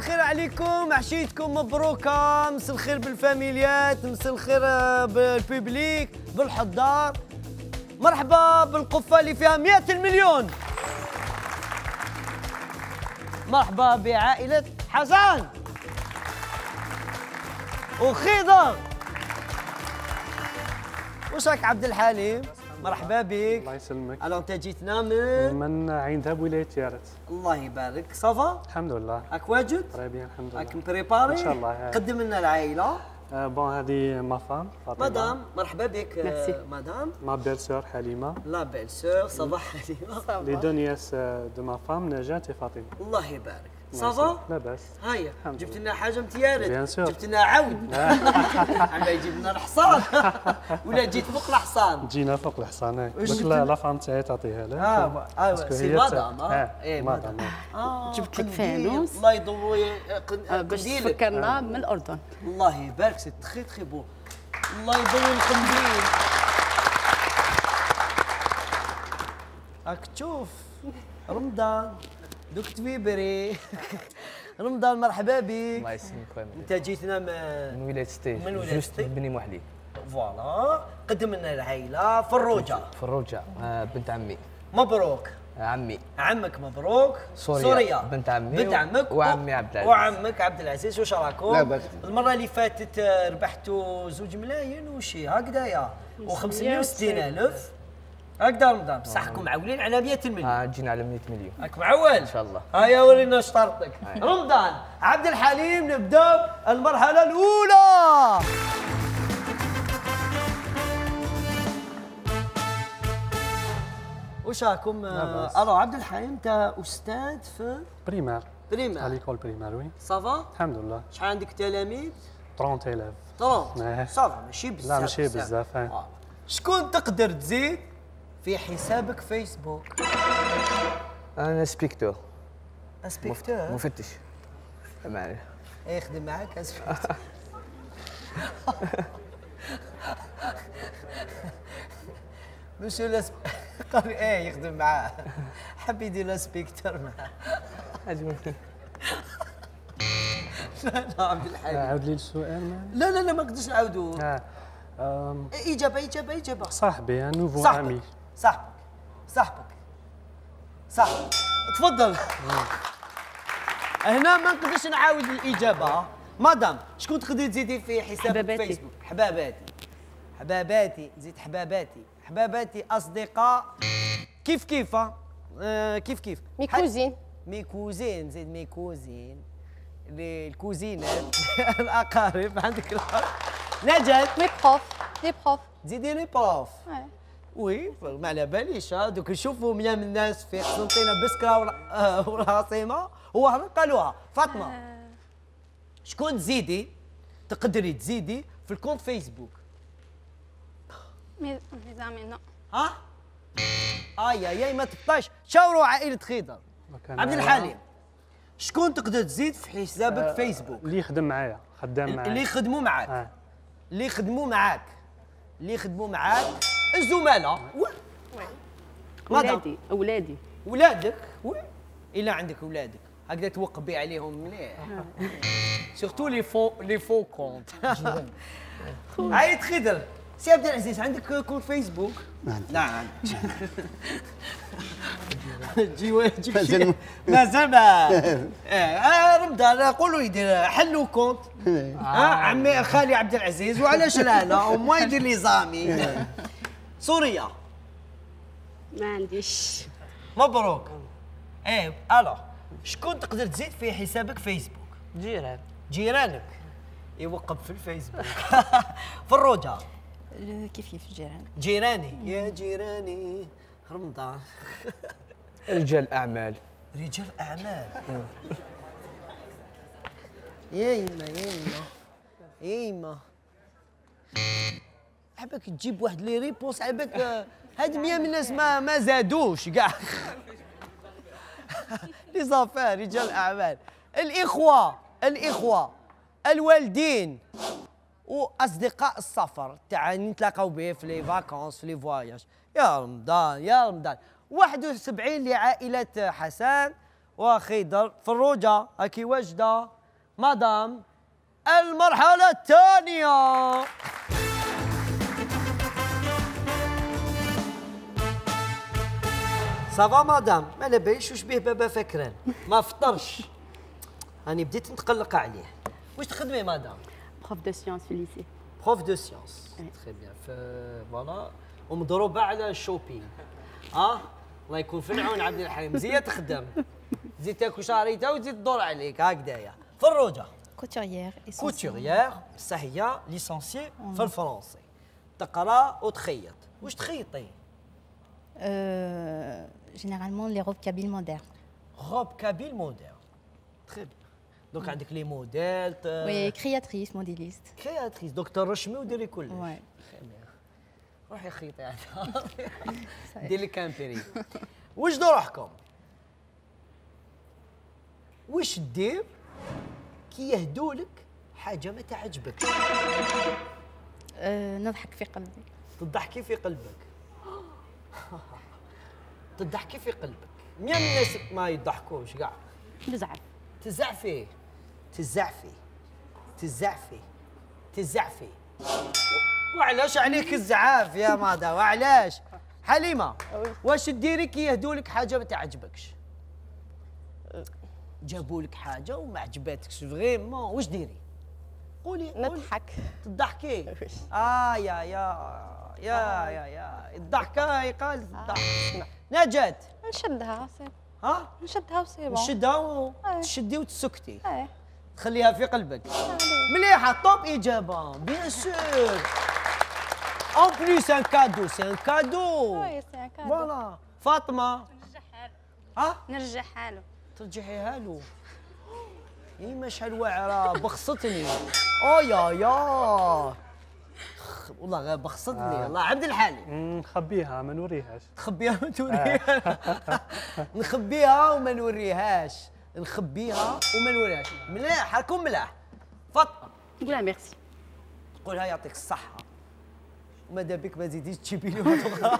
الخير عليكم، عشيتكم مبروكة، مسا الخير بالفاميليات، مسا الخير بالبيبليك، بالحضار. مرحبا بالقفة اللي فيها 100 المليون. مرحبا بعائلة حسن وخضر. وش راك عبد الحليم؟ مرحبا بك. الله يسلمك. الو انت جيتنا من عين ذهب ولاية تيارت. الله يبارك. صافا؟ الحمد لله. راك واجد؟ طيبين الحمد لله. راك مبريباري؟ ان شاء الله. قدم لنا العائلة. بون هذه ما فام فاطمة. مدام مرحبا بك. مدام. ما بيل سور حليمة. لا بيل سور صباح حليمة. لي دو نياس دو ما فام نجاة وفاطمة. الله يبارك. صافا؟ لاباس. هيا جبت لنا حاجة متيارت. بيان سور. جبت لنا عود. عم يجيب لنا الحصان ولا جيت فوق الحصان؟ جينا فوق الحصان. قلت لا فام تاعي تعطيها لك. ايوا سي مدام. ايه مدام. جبت لك فانوس. الله يضوي باش تفكرنا من الأردن. الله يبارك سي تخي تخي بو. الله يضوي القنديل. راك تشوف رمضان دوك تبيبري. رمضان مرحبا بك. الله يسلمك خويا. انت جيتنا من ولايه ستيج. من ولاية ستيج. بني محلي. فوالا قدم لنا العائله فروجه. فروجه بنت عمي. مبروك. عمي. عمك مبروك. سوريا بنت عمي. بنت عمك وعمي عبد العزيز. وعمك عبد العزيز. واش راكم؟ لا بأس. المره اللي فاتت ربحتوا 2 ملايين وشي هكذايا و560,000 هكذا رمضان. بصحكم معولين على 100 مليون. جينا على 100 مليون راك معول ان شاء الله. هيا ورينا شطارتك. رمضان عبد الحليم نبدا المرحله الاولى. واش راكم؟ الو عبد الحليم انت استاذ في بريمار. بريمار. ليكول بريمار وي. صافا؟ الحمد لله. شحال عندك تلاميذ؟ 30,000. 30 صافا ماشي بزاف. لا ماشي بزاف. شكون تقدر تزيد في حسابك فيسبوك؟ انا انسبكتور. انسبكتور؟ مفتش. معنا. يخدم معاك انسبكتور. مسيو قال ايه يخدم معاه. حب يدير الانسبكتور معاه. لا عبد الحليم. عاود لي السؤال. لا ما نقدرش نعاودو. اجابه. صاحبي نوفو صاحبك. امي. صاحبك تفضل. هنا ما نقدرش نعاود الاجابه. مدام شكون تقدري تزيدي في حسابك فيسبوك؟ حباباتي زيد حباباتي اصدقاء كيف كيف ميكوزين زيد ميكوزين الكوزينات. الاقارب عندك نجاة. لي بروف. زيدي لي بروف. وي ما على باليش. دوك نشوفوا مليان من الناس في قسنطينه بسكره والعاصمه وهنا قالوها. فاطمه شكون تقدري تزيدي في الكونت فيسبوك؟ ميزامي نو. اي ما تبطاش. شاوروا عائله خضر. عبد الحليم شكون تقدر تزيد في حسابك فيسبوك؟ اللي يخدم معايا خدام معايا. اللي يخدموا معاك الزملاء. ولادك الا عندك ولادك هكذا توقبي عليهم مليح. سورتو لي فو كونت. عايد خضر. سي عبد العزيز عندك كونت فيسبوك؟ لا عندي. جي مازال رمضان قولوا يدير حلوا كونت. عمي خالي عبد العزيز وعلاش لا وما يدير لي زامي. سوريا ما عنديش. مبروك. الو شكون تقدر تزيد في حسابك فيسبوك؟ جيرانك يوقف في الفيسبوك. فروجه كيف جيراني يا جيراني. رمضان. رجال اعمال. يا يما حبك تجيب واحد لي ريبونس. حبك هاد 100 من الناس ما زادوش كاع. لي زافير رجال اعمال. الاخوه الوالدين واصدقاء السفر تاع نتلاقاو به في لي فاكونس في لي فواياج. يا رمضان 71 لعائله حسن وخضر. فروجه هاكي واجده. مدام المرحلة الثانية. صافا مدام، ما لاباس واش بيه بابا فكران، ما فطرش. راني بديت نتقلق عليه. واش تخدمي مدام؟ بروف دو سيونس في الليسي. بروف دو سيونس. تري بيان. فوالا ومضروبة على الشوبينغ. الله يكون في العون عبد الحليم، زي تخدم. زيد تاكل شهريتها وتزيد تدور عليك هكذايا. فروجة. كوتوريير. كوتوريير، بصح هي ليسونسي في الفرنسي. تقرا وتخيط. واش تخيطي؟ Généralement les robes kabyles modernes. روب كابيل موديل. تري بيان. دونك عندك لي موديل. Oui, créatrice, modéliste. كرياتريس، دونك ترشمي وديري كلش. Ouais. تري بيان. روحي خيطي عاد. ديري كامبيري. واش روحكم؟ واش دير كي يهدولك حاجه ما تعجبك؟ نضحك في قلبي. تضحكي في قلبك. تضحكي في قلبك. مين الناس ما يضحكوش كاع؟ بزعف. تزعفي تزعفي تزعفي تزعفي. وعلاش عليك الزعاف يا مادا؟ وعلاش؟ حليمه واش ديري كي يهدولك حاجه ما تعجبكش؟ جابوا لك حاجه وما عجباتكش فريمون، واش ديري؟ قولي. نضحك. تضحكي؟ يا الضحكه يقال الضحك. نجاة نشدها سي. ها؟ نشدها وسي بون. نشدها وتشدي وتسكتي. ايه. تخليها في قلبك. مليحه، توب اجابه بيان سور. اون بليس ان كادو، سي ان كادو. وي سي ان كادو. فوالا. فاطمه. نرجع حاله. ها؟ نرجع حاله. ترجعيها له. ما شحال واعره بخصتني. يا والله غير بخصتني. الله عبد الحليم. نخبيها ما نوريهاش. تخبيها ما توريها. نخبيها وما نوريهاش. نخبيها وما نوريهاش. ملاح، راكم ملاح. فاطمه نقولها ميرسي. قولها يعطيك الصحه. وماذا بك ما زيديش تجيبي لي واحد اخرى.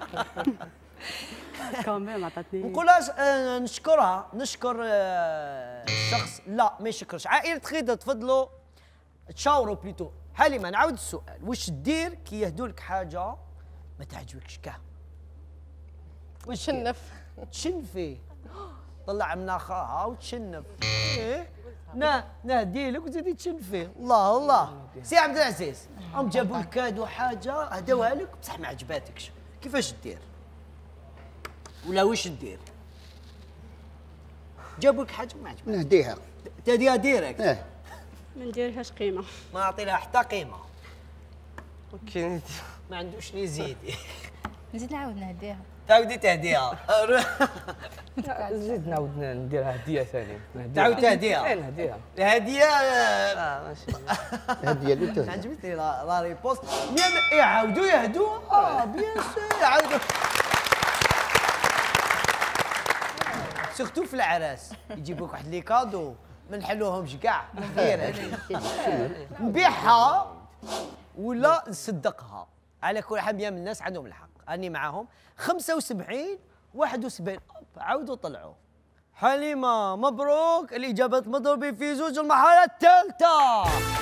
كمان عطاتني. نقولهاش نشكرها، نشكر الشخص. لا ما يشكرش. عائله خيدة تفضلوا تشاوروا بليتو. حليمه نعاود السؤال، واش دير كي يهدولك حاجه ما تعجبكش كاع؟ واش تشنف. تشنفي. طلع من اخاها وتشنف. ايه نهدي لك وتزيدي تشنفي. الله الله. سي عبد العزيز، هم جابوا لك كادو حاجه هداوها لك بصح ما عجباتكش، كيفاش دير؟ ولا واش دير؟ جابوا لك حاجه ما عجباتكش. نهديها. تهديها ديريكت. ما نديرلهاش قيمه. ما نعطي لها حتى قيمه. اوكي. ما عندوش لي زيدي. نزيد نعاود نهديها. تعاودي تهديها. زيد نعاود نديرها هديه ثانيه. تعاود تهديها. نهديها. الهديه ماشي. هديه اللي تهدي. عجبتني لا ريبوست. يعاودوا يهدوها. بيان سور يعاودوا. سورتو في العراس يجيبوك واحد لي كادو ما نحلوهمش كاع. نبيعها ولا نصدقها. على كل حال بيان من الناس عندهم الحق، راني معاهم. 75 71 عاودوا طلعوا. حليمه مبروك، الاجابات مضروبين في زوج المرحله الثالثه.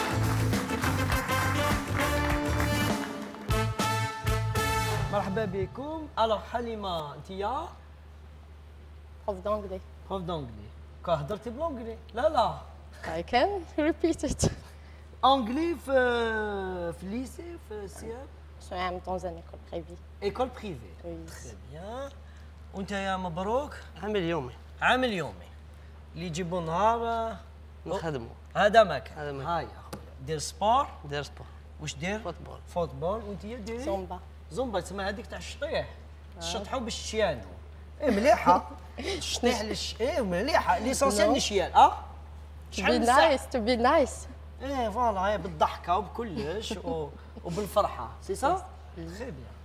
مرحبا بكم. الوغ حليمه انتيا بروف دونجلي. بروف دونجلي. هضرتي بلونجلي؟ لا I can repeat it. انجلي في الليسي في السياب. Je suis en dans une école privée. ايكول بريفي. Oui. تري بيان. وانت يا مبروك؟ عامل يومي. عامل يومي اللي يجيبوا نهار نخدموا. هذا مكان. هذا مكان. هاي يا خويا دير سبور. دير سبور. واش دير؟ فوتبول. فوتبول. وانت ديري؟ زومبا. زومبا تسمى هذيك تاع الشطيح. تشطحوا بالشيانو. مليحه. الشطيح مليحه. ليسونسيال نشيان. To be nice, to be nice. فوالا بالضحكه وبكلش وبالفرحه. سي صا؟ تري بيان.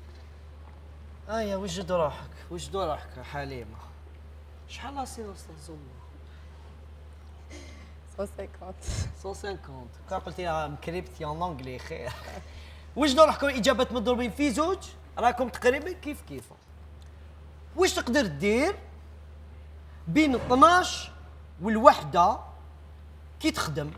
وجد روحك، وجد روحك حليمه. شحال لا سينوس تاع زومبا؟ 150. 150. كان قلتي لها مكريبتي ان انجلي خير. وجدوا روحكم اجابات مضروبين في زوج، راكم تقريبا كيف كيفهم. واش تقدر دير بين 12 والوحده كي تخدم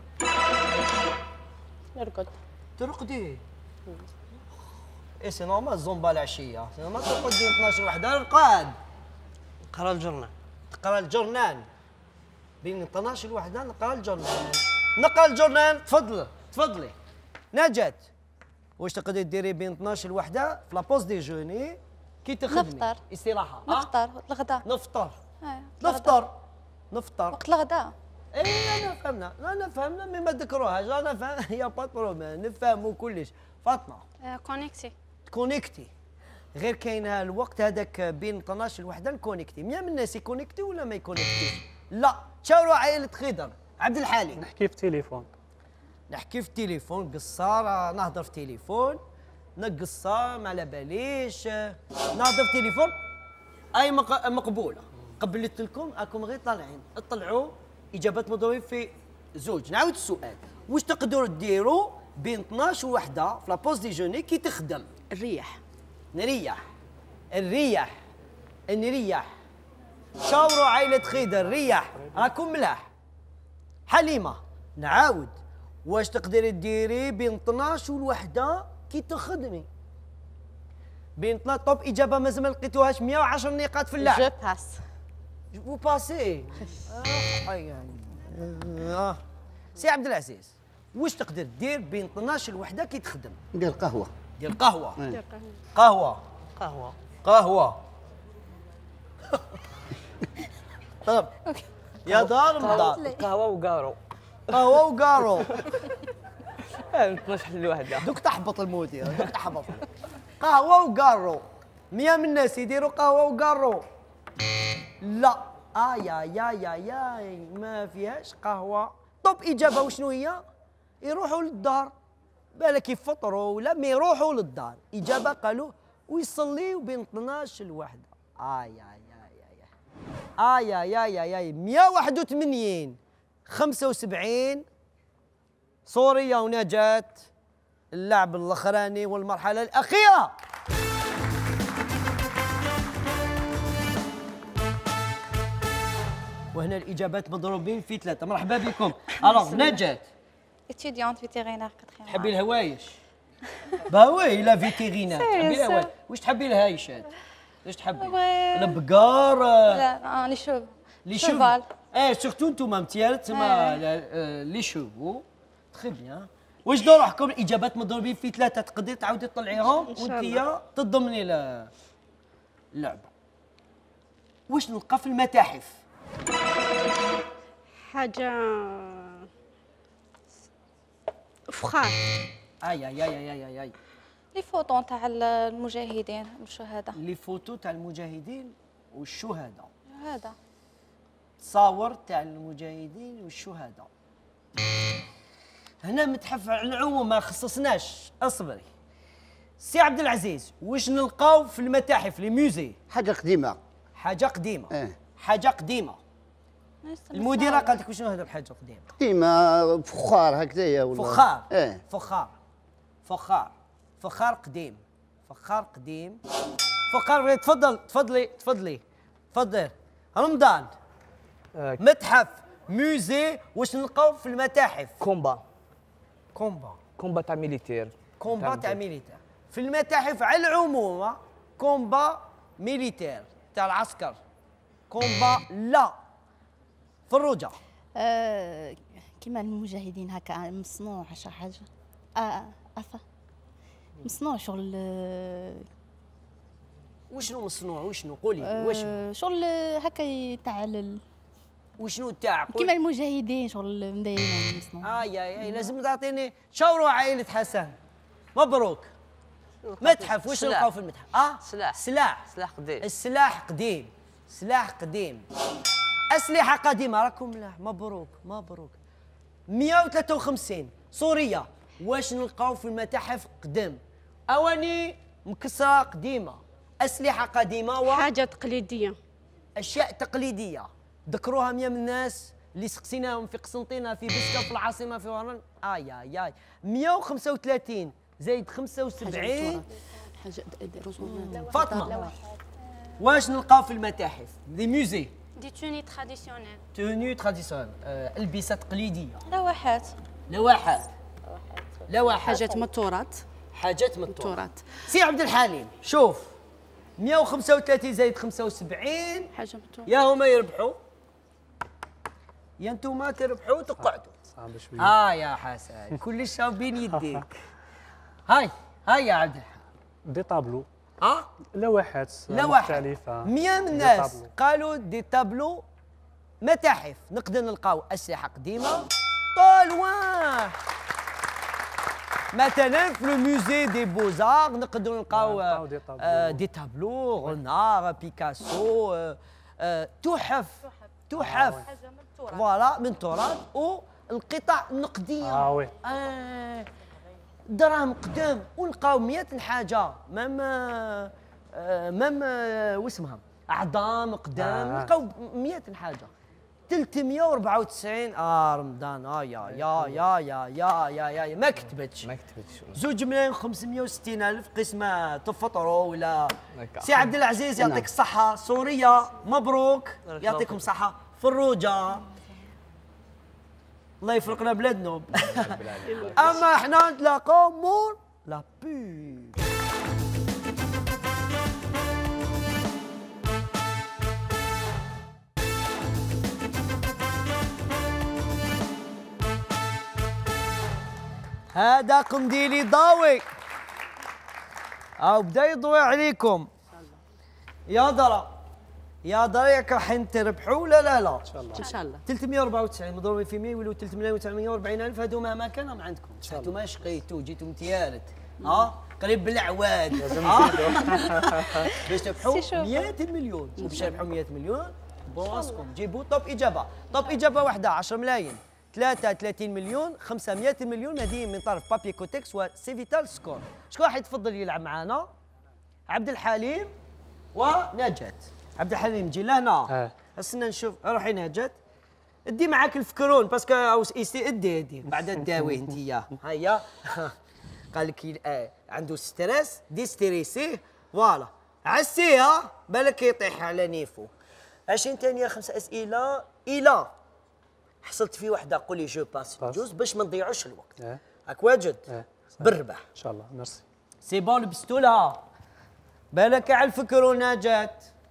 نرقد. ترقدي. اي سي نورمال الزومبا العشيه، سي نورمال ترقدي 12 وحده رقاد. نقرا الجورنال. تقرا الجورنال بين 12 وحده نقرا الجورنال. نقرا الجورنال. تفضلي نجاة. واش تقدري ديري بين 12 وحده في لابوز ديجوني كي تخدمي؟ نفطر. استراحه. نفطر الغداء. نفطر. نفطر. نفطر. وقت الغداء. اي انا فهمنا، انا فهمنا مي ما تذكروهاش، انا فاهم يا با بروبليم، نفهموا كلش. فاطمه كونيكتي. كونيكتي. غير كاين الوقت هذاك بين 12 وحده نكونيكتي، مية من الناس يكونيكتي ولا ما يكونيكتيش؟ لا، تشاوروا عائلة خضر، عبد الحليم. نحكي في التليفون. نحكي في التليفون، قصار نهضر في التليفون، نقصار ما على باليش، نهضر في التليفون. اي مقبوله. قبلت لكم راكم غير طالعين، اطلعوا اجابات مضروبين في زوج. نعاود السؤال، واش تقدروا ديروا بين 12 وحده في لابوز ديجوني كي تخدم؟ الريح. نريح. نريح. شاوروا عائلة خضر، ريح، راكم ملاح. حليمة، نعاود، واش تقدري ديري بين 12 وحده كي تخدمي؟ بين 12 طوب اجابه مازال ما لقيتوهاش. 110 نقاط في اللعب. جو باس. فو باسي. سي عبد العزيز، واش تقدر دير بين 12 وحده كي تخدم؟ ندير قهوه. دير قهوه. قهوه. قهوه. طب يا دار مدار. قهوه وقارو. قهوه وقارو. 12 الوحده. دوك تحبط المدير، دوك تحبط. قهوه وقارو. 100 من الناس يديروا قهوه وقارو. لا. يا ما فيهاش قهوه. طب اجابه وشنو هي؟ يروحوا للدار. بالك يفطروا ولا ما يروحوا للدار. اجابه قالوا ويصليوا بين 12 وحده. يا 181 75 سوريا ونجاة اللعب الاخراني والمرحله الاخيره. وهنا الاجابات مضروبين في 3. مرحبا بكم. الوغ نجاة، étudiante vétérinaire quatrième. تحبي الهوايش؟ با وي لا فيتيرينار. تحبي الهوايش؟ واش تحبي الهايشات؟ واش تحبي؟ البقار؟ لا لي شوف. لي شوفال. سورتو نتوما متيال تما لي شوفو. تخي بيان. واش دور روحكم الاجابات مضروبين في 3؟ تقدري تعاودي تطلعيهم وانتيا تضمني اللعبه. واش نلقى في المتاحف؟ حاجة فخار. اي لي فوطو تاع المجاهدين والشهداء. لي فوتو تاع المجاهدين والشهداء. هذا تصاور تاع المجاهدين والشهداء. هنا متحف على العموم ما خصصناش. اصبري سي عبد العزيز، واش نلقاو في المتاحف لي ميوزي؟ حاجه قديمه. حاجه قديمه. حاجه قديمه. المديره قالت لك شنو هذا الحاجه قديمه؟ قديمه فخار هكذايا ولا فخار. فخار. فخار قديم. فخار قديم. فخار. تفضلي رمضان. متحف ميوزي. واش نلقاو في المتاحف؟ كومبا تاع ميليتير. كومبا تاع ميليتير في المتاحف على العموم. كومبا ميليتير تاع العسكر. كومبا لا. فروجه. كيما المجاهدين هكا مصنوع شي حاجه. مصنوع شغل. وشنو مصنوع؟ وشنو قولي؟ وشنو شغل هكا تاع وشنو تاع كيما المجاهدين شغل مدايرين مصنوع. لازم تعطيني. شاوروا عائله حسن. مبروك. متحف. واش نلقاو في المتحف؟ سلاح قديم. السلاح قديم. أسلحة قديمة. راكم ملاح. مبروك. 153 سوريا. واش نلقاو في المتاحف قدام؟ أواني مكسرة قديمة. أسلحة قديمة حاجة تقليدية. أشياء تقليدية. ذكروها 100 من الناس اللي سقسيناهم في قسنطينة، في بسكة، في العاصمة، في ورن. 135 زايد 75. حاجة رسومات. فاطمة، واش نلقاو في المتاحف؟ دي ميوزي. دي توني تراديسيونيل. توني تراديسيونيل، ألبسة تقليدية. لوحات. لوحات. لوحات. حاجات من التراث. حاجات من التراث. سي عبد الحليم شوف 135 زائد 75 حاجه من التراث. يا هما يربحوا يا انتوما تربحوا تقعدوا. صعب شويه. يا حسن كلش بين يديك. هاي يا عبد الحليم. دي طابلو. اه لوحات لوحات مختلفه. 100 من الناس قالوا دي طابلو متاحف نقدر نلقاو اسلحه قديمه طالوان. مثلا في الموزي دي بوزار نقدروا نلقاو دي طابلو رونار بيكاسو تحف فوالا من التراث والقطع النقديه. وي. دراهم قدام ونلقاو 100 حاجه مام واسمها اعظام قدام نلقاو 100 حاجه 394 رمضان يا ما كتبتش 2,560,000 قسمه تفطروا ولا. سي عبد العزيز يعطيك الصحه. سوريا مبروك يعطيكم الصحه. فروجه الله يفرقنا بلادنا. اما احنا نتلاقاو مور لا بوب. هذا قنديلي ضاوي بدا يضوي عليكم. يا درا ياك راح تربحوا ولا لا؟ ان شاء الله. 394 مضروبين في 100 يولوا 3,940,000. هذو مهما كان عندكم. انتم ما شقيتوا جيتوا امتيالت قريب بالعواد باش تربحوا 100 مليون. باش تربحوا 100 مليون بواسكم جيبوا طب اجابه واحده 10 ملايين 33 مليون 500 مليون هذه من طرف بابي كوتكس وسيفيتال سكور. شكون راح يتفضل يلعب معنا؟ عبد الحليم ونجاة. عبد الحليم جي لهنا. استنى نشوف. روحي نجاة ادي معاك الفكرون باسكو ادي بعد الداوي انت هيا. قال لك عنده ستريس ديستريسيه فوالا عسيه بالك يطيح على نيفو. 20 ثانيه 5 اسئله الى حصلت في وحده قول لي جو باس جوز باش ما نضيعوش الوقت. راك واجد بالربح ان شاء الله. ميرسي. سي بون لبستوا لها بالك على الفكر نجاة.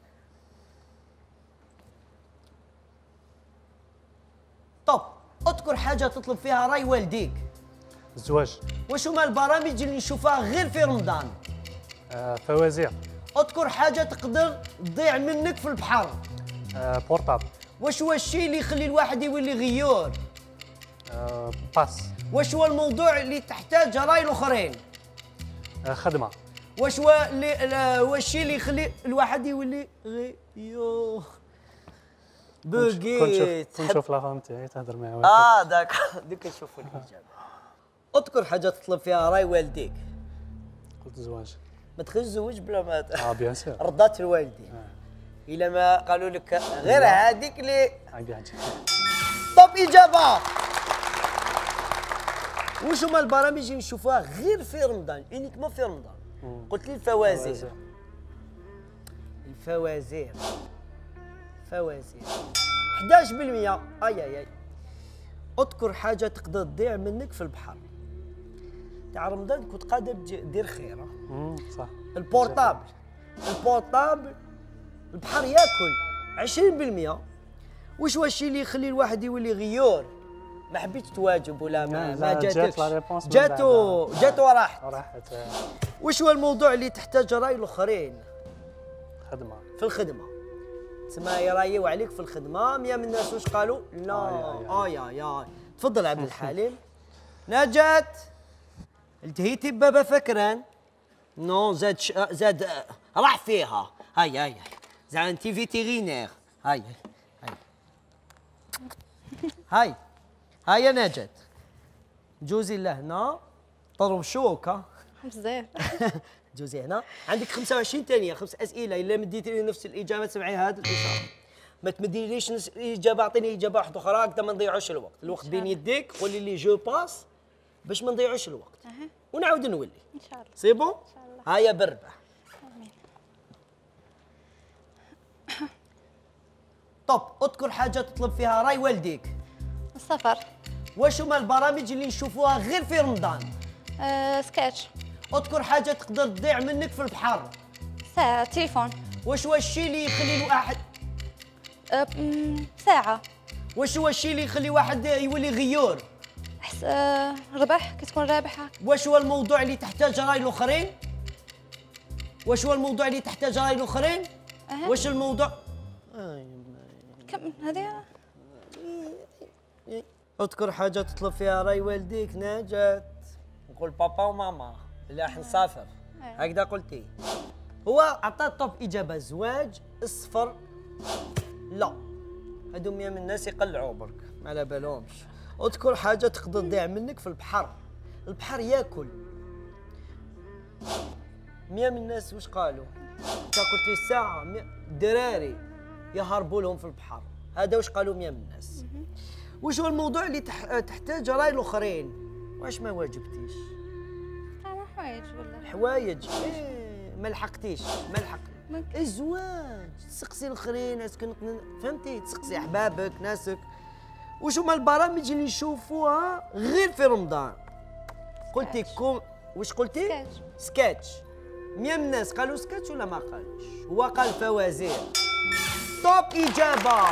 طب اذكر حاجه تطلب فيها راي والديك. الزواج. واش هما البرامج اللي نشوفها غير في رمضان؟ فوازير. اذكر حاجه تقدر تضيع منك في البحر. بورطابل. واش هو الشيء اللي يخلي الواحد يولي غيور؟ باس. واش هو الموضوع اللي تحتاج راي الاخرين؟ خدمه. واش هو الشيء اللي يخلي الواحد يولي غيور؟ بوغيت. كنت نشوف لا فام تاعي تهضر معاه. داك دوك نشوفوا الاجابه. اذكر حاجه تطلب فيها راي والديك. قلت زواج. ما تخرج تزوج بلا ما بيان سور. رضات الوالدين. الا ما قالوا لك غير هذيك اللي طب اجابه. واش هما البرامج اللي نشوفوها غير في رمضان انيكمون في رمضان؟ قلت لي الفوازير. الفوازير 11%. اي اذكر حاجه تقدر تضيع منك في البحر تاع رمضان كنت قادر دير خير. صح. البورطابل البحر ياكل 20%. واش هو الشيء اللي يخلي الواحد يولي غيور؟ ما حبيتش تواجب ولا ما جاتكش. جاتو وراحت. واش هو الموضوع اللي تحتاج راي الاخرين؟ خدمه. في الخدمه تسمى يرايو عليك في الخدمه. 100 من الناس واش قالوا؟ لا. يا تفضل عبد الحليم. نجاة التهيتي بابا فكران. نو زاد راح فيها. هاي زعما انت فيتيرينير. هاي يا نجاة جوزي لهنا طرب شوك. بزاف. جوزي هنا عندك 25 ثانيه 5 اسئله. الا مديتي لي نفس الاجابه تسمعي هذا الاشاره. ما تمديليش نفس الاجابه اعطيني اجابه واحده اخرى هكذا ما نضيعوش الوقت بين يديك. قولي لي جو باس باش ما نضيعوش الوقت ونعاود نولي ان شاء الله. سي بون. هيا بالربح. طب اذكر حاجه تطلب فيها راي والديك. السفر. واش هما البرامج اللي نشوفوها غير في رمضان؟ سكتش. اذكر حاجه تقدر تضيع منك في البحر. ساعة. تليفون. واش هو الشيء اللي يخلي الواحد ساعة. واش هو الشيء اللي يخلي واحد يولي غيور؟ ربح، كي تكون رابحة. واش هو الموضوع اللي تحتاج راي الاخرين؟ واش هو الموضوع اللي تحتاج راي الاخرين؟ واش الموضوع كم هذه؟ اذكر حاجه تطلب فيها راي والديك. نجاة. نقول بابا وماما اللي راح نسافر. هكذا قلتي. هو عطى طب اجابه زواج، السفر لا. هادو مية من الناس يقلعوا برك ما على بالهمش. اذكر حاجه تقدر تضيع منك في البحر. البحر ياكل. مية من الناس واش قالوا؟ انت قلتي الساعه. الدراري يهربوا لهم في البحر. هذا واش قالوا مية من الناس. واش هو الموضوع اللي تحتاج راي الاخرين؟ واش ما واجبتيش؟ حوايج ولا حوايج. ما لحقتيش. ما لحقت. الزواج تسقسي الاخرين اسكن فهمتي، تسقسي احبابك ناسك. واش هما البرامج اللي نشوفوها غير في رمضان؟ قلتي واش قلتي؟ سكتش. سكتش. مية من الناس قالوا سكتش ولا ما قالوش؟ هو قال فوازير. توب اجابه.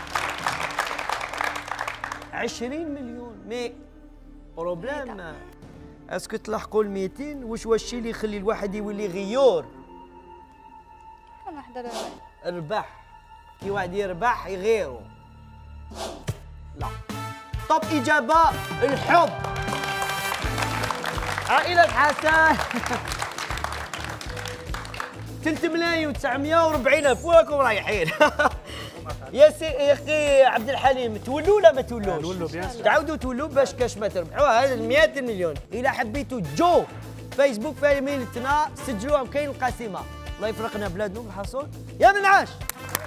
20 مليون. مي بروبليم اسكو تلحقوا ال 200؟ واش هو الشيء اللي يخلي الواحد يولي غيور؟ كم واحدة ربح. ربح. كي واحد يربح يغيرو. لا. طب إجابة الحب. عائلة حسن 3,940,000 وراكم رايحين. يا اخي عبد الحليم، تولوا ولا ما تولوش؟ نولوا بيان سور. تعاودوا تولوا باش ما تربحوا هذا 100 مليون. إلا حبيتوا جو فيسبوك فاميلتنا سجلوها وكاين القسيمة. الله يفرقنا بلادنا بالحصول. يا من عاش.